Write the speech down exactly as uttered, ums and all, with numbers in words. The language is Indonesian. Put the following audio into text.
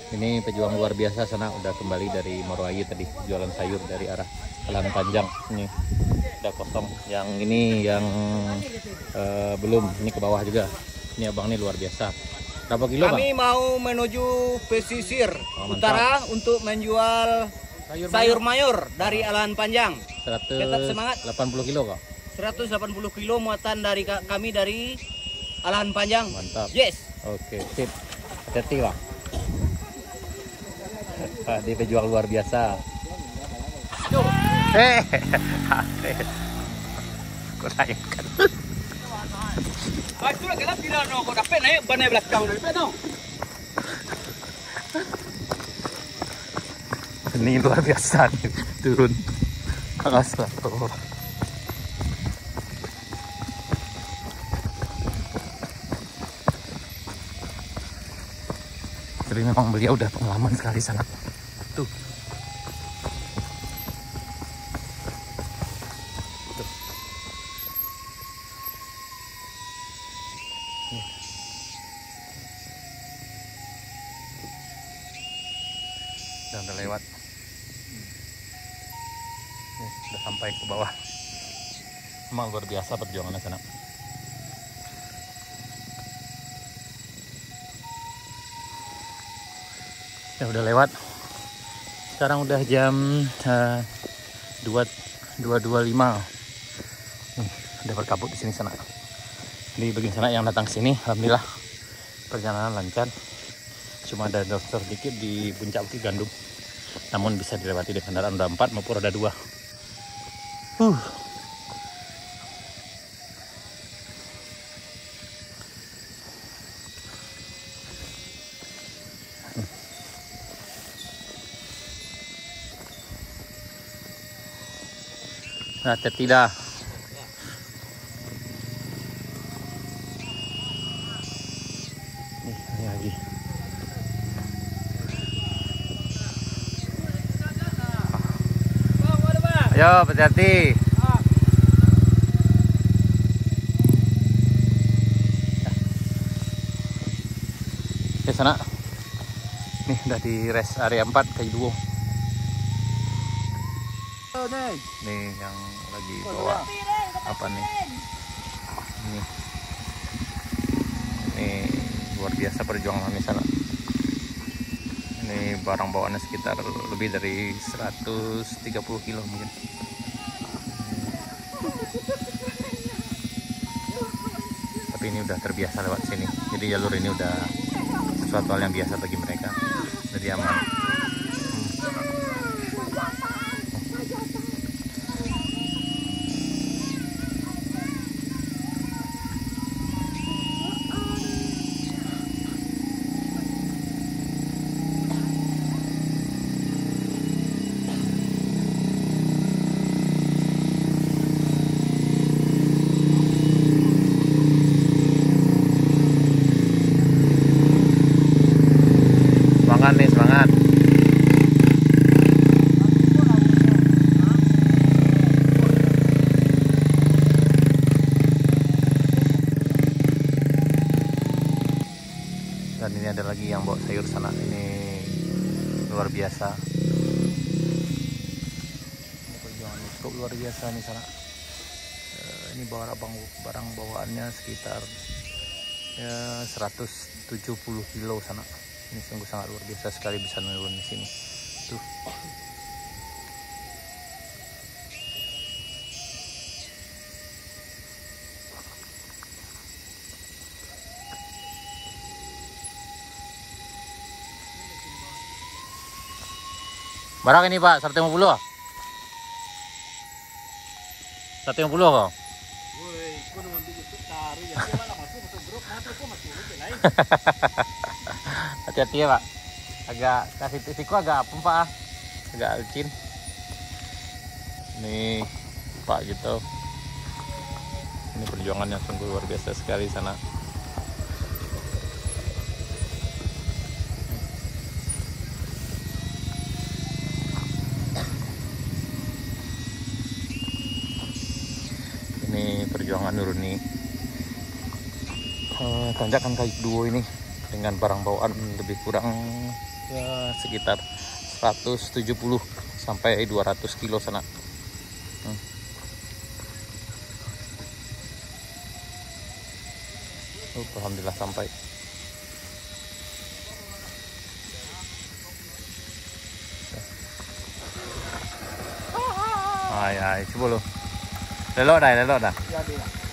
Ini pejuang luar biasa sana udah kembali dari Moroayu tadi jualan sayur dari arah Jalan Panjang. Ini udah kosong. Yang ini yang uh, belum, ini ke bawah juga. Ini abang ini luar biasa. Berapa kilo Kami bang? mau menuju pesisir Oh, utara untuk menjual sayur, sayur mayur dari Alan Panjang. Tetap semangat. seratus delapan puluh kilo kok? seratus delapan puluh kilo muatan dari kami dari Alan Panjang. Mantap. Yes. Oke, sip. Hati-hati bang. Ah, dia pejuang luar biasa. Eh, kau tayangkan. Ini luar biasa nih, turun. Asal. Tapi memang beliau udah pengalaman sekali sana. Tuh. Tuh. Nih. Udah, udah lewat. Nih, udah sampai ke bawah. Emang luar biasa perjuangannya sana. Ya udah lewat. Sekarang udah jam uh, dua dua dua lima. Nih, udah berkabut di sini sana. Di bagian sana yang datang sini, alhamdulillah perjalanan lancar. Cuma ada dokter dikit di puncak Bukit Gandum. Namun bisa dilewati dengan kendaraan roda empat maupun roda dua. Uh. Nah, tidak. Nih, ini lagi. Ayo, hati-hati. Ke sana. Nih, udah di rest area empat kayu duo. Nih yang lagi bawa apa nih? Ini, ini luar biasa perjuangan di sana. Ini barang bawaannya sekitar lebih dari seratus tiga puluh kilo mungkin. Tapi ini udah terbiasa lewat sini. Jadi jalur ini udah sesuatu hal yang biasa bagi mereka. Jadi aman. Semangat nih, semangat. Dan ini ada lagi yang bawa sayur sana. Ini luar biasa. Ini perjuangan cukup luar biasa nih sana. Ini barang barang bawaannya sekitar ya seratus tujuh puluh kilo sana. Ini sungguh sangat luar biasa sekali bisa menurun di sini. Tuh. Barang ini Pak, seratus lima puluh. seratus lima puluh kok. Hati-hati ya Pak. Agak kasih siku agak apa Pak? Agak licin. Nih Pak gitu. Ini perjuangan yang sungguh luar biasa sekali sana. Ini perjuangan nuruni uh, tanjakan kayu duo ini dengan barang bawaan lebih kurang Ya sekitar seratus tujuh puluh sampai dua ratus kilo sana. Hmm. Oh, alhamdulillah sampai. Ai ai, coba lo. Lelok dah, lelok dah. Jadi lah.